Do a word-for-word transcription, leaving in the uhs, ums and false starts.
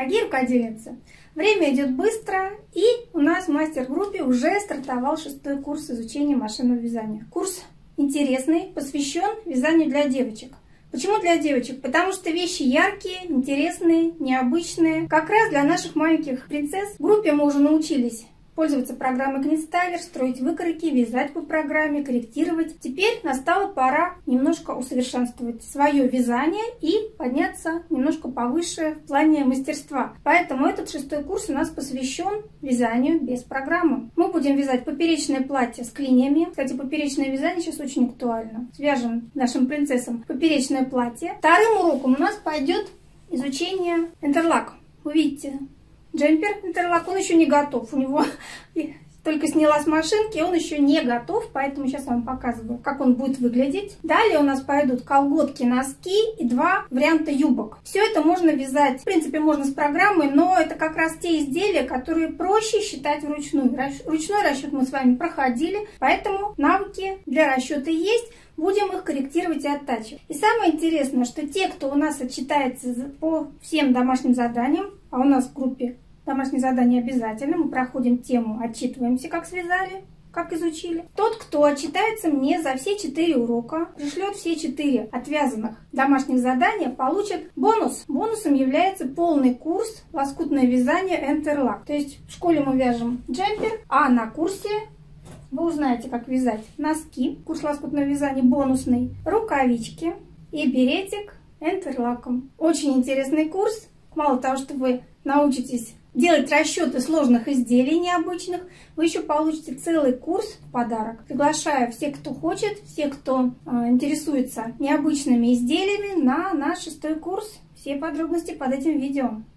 Дорогие рукодельницы, время идет быстро, и у нас в мастер-группе уже стартовал шестой курс изучения машинного вязания. Курс интересный, посвящен вязанию для девочек. Почему для девочек? Потому что вещи яркие, интересные, необычные. Как раз для наших маленьких принцесс. В группе мы уже научились пользоваться программой Книтстайлер, строить выкройки, вязать по программе, корректировать. Теперь настала пора немножко усовершенствовать свое вязание и подняться немножко повыше в плане мастерства. Поэтому этот шестой курс у нас посвящен вязанию без программы. Мы будем вязать поперечное платье с клиньями. Кстати, поперечное вязание сейчас очень актуально. Свяжем нашим принцессам поперечное платье. Вторым уроком у нас пойдет изучение интерлак. Вы видите, джемпер интерлак, он еще не готов. У него только сняла с машинки, он еще не готов, поэтому сейчас я вам показываю, как он будет выглядеть. Далее у нас пойдут колготки, носки и два варианта юбок. Все это можно вязать, в принципе, можно с программой, но это как раз те изделия, которые проще считать вручную. Ручной расчет мы с вами проходили, поэтому навыки для расчета есть. Будем их корректировать и оттачивать. И самое интересное, что те, кто у нас отчитается по всем домашним заданиям, а у нас в группе домашние задания обязательно, мы проходим тему, отчитываемся, как связали, как изучили. Тот, кто отчитается мне за все четыре урока, пришлет все четыре отвязанных домашних задания, получит бонус. Бонусом является полный курс лоскутное вязание интерлак. То есть в школе мы вяжем джемпер, а на курсе вы узнаете, как вязать носки, курс лоскутного вязания бонусный, рукавички и беретик интерлаком. Очень интересный курс. Мало того, что вы научитесь делать расчеты сложных изделий необычных, вы еще получите целый курс в подарок. Приглашаю всех, кто хочет, всех, кто э, интересуется необычными изделиями, на наш шестой курс. Все подробности под этим видео.